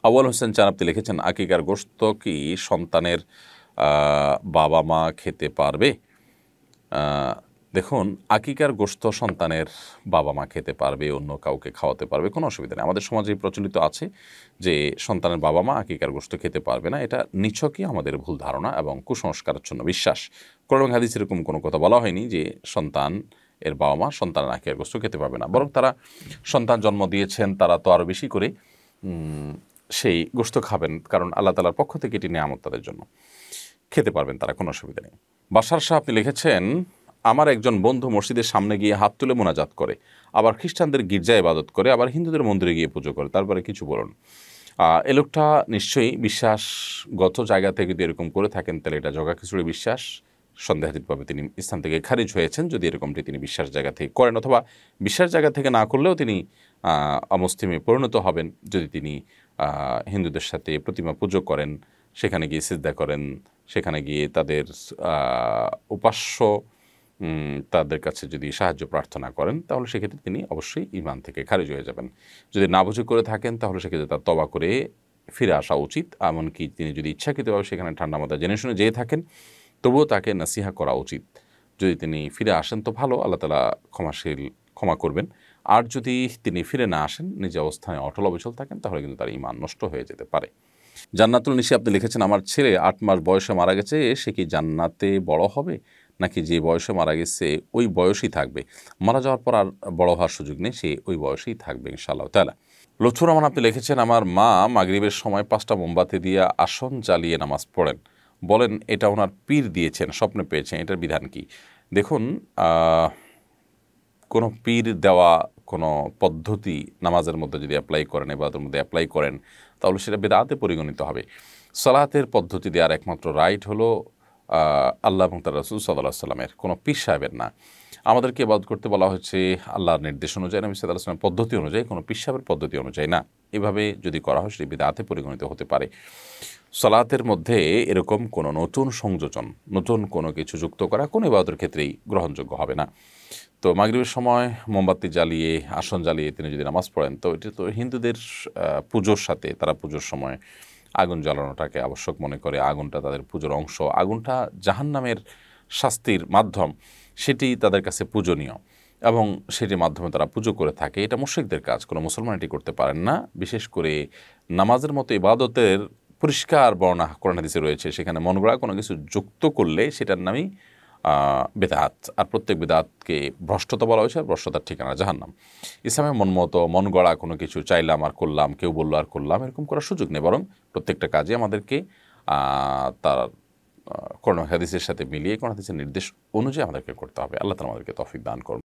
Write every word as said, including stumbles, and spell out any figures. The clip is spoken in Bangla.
আউয়াল হোসেন চান আপনি লিখেছেন, আকিকার গোশত কি সন্তানের বাবা মা খেতে পারবে? দেখুন, আকিকার গোশত সন্তানের বাবা মা খেতে পারবে, অন্য কাউকে খাওয়াতে পারবে, কোনো অসুবিধা নেই। আমাদের সমাজে প্রচলিত আছে যে সন্তানের বাবা মা আকিকার গোশত খেতে পারবে না। এটা নিছকই আমাদের ভুল ধারণা এবং কুসংস্কারাচ্ছন্ন বিশ্বাস। কোরআন হাদিস এরকম কোনো কথা বলা হয়নি যে সন্তান এর বাবা মা সন্তানের আকিকার গোশত খেতে পারবে না, বরং তারা সন্তান জন্ম দিয়েছেন, তারা তো আরও বেশি করে সেই গোশত খাবেন, কারণ আল্লাহ তাআলার পক্ষ থেকে এটি নিয়ামত, তাদের জন্য খেতে পারবেন তারা, কোনো অসুবিধা নেই। বাশার শাহ আপনি লিখেছেন, আমার একজন বন্ধু মসজিদের সামনে গিয়ে হাত তুলে মোনাজাত করে, আবার খ্রিস্টানদের গির্জায় ইবাদত করে, আবার হিন্দুদের মন্দিরে গিয়ে পুজো করে, তারপরে কিছু বলুন। এ লোকটা নিশ্চয়ই বিশ্বাসগত জায়গা থেকে যদি এরকম করে থাকেন, তাহলে এটা জগা খিচুড়ি বিশ্বাস, সন্দেহাতীতভাবে তিনি ইসলাম থেকে খারিজ হয়েছেন যদি এরকমটি তিনি বিশ্বাস জায়গা থেকে করেন, অথবা বিশ্বাস জায়গা থেকে না করলেও তিনি অমুসলিমে পরিণত হবেন যদি তিনি হিন্দুদের সাথে প্রতিমা পুজো করেন, সেখানে গিয়ে সিজদা করেন, সেখানে গিয়ে তাদের উপাস্য তাদের কাছে যদি সাহায্য প্রার্থনা করেন, তাহলে সেক্ষেত্রে তিনি অবশ্যই ঈমান থেকে খারিজ হয়ে যাবেন। যদি না বুঝে করে থাকেন, তাহলে সেক্ষেত্রে তার তওবা করে ফিরে আসা উচিত। এমনকি তিনি যদি ইচ্ছাকৃতভাবে সেখানে ঠান্ডা মাথায় জেনে শুনে যেয়ে থাকেন, তবুও তাকে নাসিহা করা উচিত। যদি তিনি ফিরে আসেন তো ভালো, আল্লাহ তাআলা ক্ষমাশীল, ক্ষমা করবেন। আর যদি তিনি ফিরে না আসেন, নিজ অবস্থায় অটল অবিচল থাকেন, তাহলে কিন্তু তার ঈমান নষ্ট হয়ে যেতে পারে। জান্নাতুল নিশি আপনি লিখেছেন, আমার ছেলে আট মাস বয়সে মারা গেছে, সে কি জান্নাতে বড় হবে নাকি যে বয়সে মারা গেছে ওই বয়সেই থাকবে? মারা যাওয়ার পর আর বড় হওয়ার সুযোগ নেই, সে ওই বয়সেই থাকবে ইনশাআল্লাহ তাআলা। লুৎফুর রহমান আপনি লিখেছেন, আমার মা মাগরিবের সময় পাঁচটা মোমবাতি দিয়ে আসন জ্বালিয়ে নামাজ পড়েন, বলেন এটা ওনার পীর দিয়েছেন, স্বপ্নে পেয়েছেন, এটার বিধান কি? দেখুন, কোনো পীর দেওয়া কোনো পদ্ধতি নামাজের মধ্যে যদি অ্যাপ্লাই করেন, ইবাদতের মধ্যে অ্যাপ্লাই করেন, তাহলে সেটা বিদআতে পরিগণিত হবে। সালাতের পদ্ধতি দেওয়ার একমাত্র রাইট হলো আল্লাহ এবং তার রাসূল সাল্লাল্লাহু আলাইহি সাল্লামের, কোনো পীর সাহেবের না। আমাদেরকে ইবাদত করতে বলা হচ্ছে আল্লাহর নির্দেশ অনুযায়ী, নবী সাল্লাল্লাহু আলাইহি ওয়াসাল্লামের পদ্ধতি অনুযায়ী, কোনো পীর সাহেবের পদ্ধতি অনুযায়ী না। এভাবে যদি করা হয় সেটি বিদআতে পরিগণিত হতে পারে। সালাতের মধ্যে এরকম কোনো নতুন সংযোজন, নতুন কোনো কিছু যুক্ত করা কোনো ইবাদতের ক্ষেত্রেই গ্রহণযোগ্য হবে না। তো মাগরিবের সময় মোমবাতি জ্বালিয়ে, আসন জ্বালিয়ে তিনি যদি নামাজ পড়েন, তো এটি তো হিন্দুদের পুজোর সাথে, তারা পুজোর সময় আগুন জ্বালানোটাকে আবশ্যক মনে করে, আগুনটা তাদের পুজোর অংশ, আগুনটা জাহান্নামের শাস্তির মাধ্যম, সেটি তাদের কাছে পূজনীয় এবং সেটির মাধ্যমে তারা পুজো করে থাকে। এটা মুশরিকদের কাজ, কোনো মুসলমান এটি করতে পারেন না। বিশেষ করে নামাজের মতো ইবাদতের পরিষ্কার বর্ণনা কোরআন হাদিসে রয়েছে, সেখানে মন গড়া কোনো কিছু যুক্ত করলে সেটার নামই বেদাত। আর প্রত্যেক বেদাতকে ভ্রষ্টতা বলা হয়েছে, আর ভ্রষ্টতার ঠিকানা জাহান্নাম। ইসলামে মন মতো মন গড়া কোনো কিছু চাইলাম আর করলাম, কেউ বললো আর করলাম, এরকম করার সুযোগ নেই, বরং প্রত্যেকটা কাজে আমাদেরকে তার কোরআন হাদিসের সাথে মিলিয়ে, কোরআন হাদিসের নির্দেশ অনুযায়ী আমাদেরকে করতে হবে। আল্লাহ তাআলা আমাদেরকে তৌফিক দান করুন।